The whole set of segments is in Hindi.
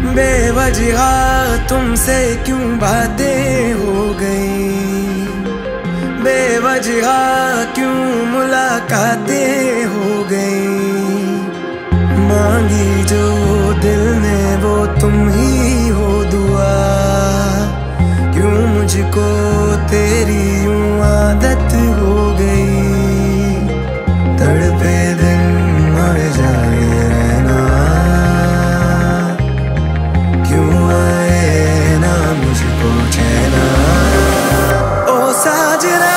बेवजह तुमसे क्यों बातें हो गई, बेवजह क्यों मुलाकातें हो गई। मांगी जो दिल ने वो तुम ही हो दुआ, क्यों मुझको तेरी यूं आदत हो गई। तड़पे दिन मर जाए रहना, क्यों आए ना मुझको चैना। ओ साजना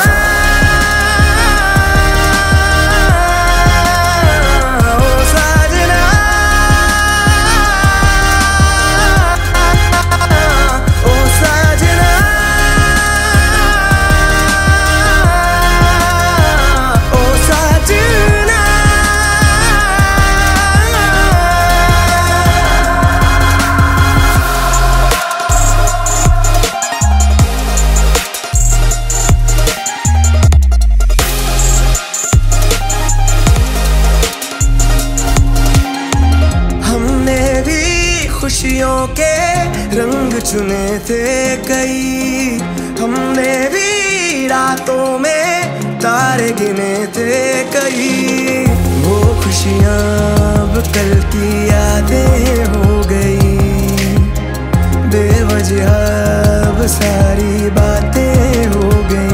खुशियों के रंग चुने थे कई, हमने भी रातों में तारे गिने थे कई। वो खुशियाँ अब कल की यादें हो गई, बेवजह अब सारी बातें हो गई।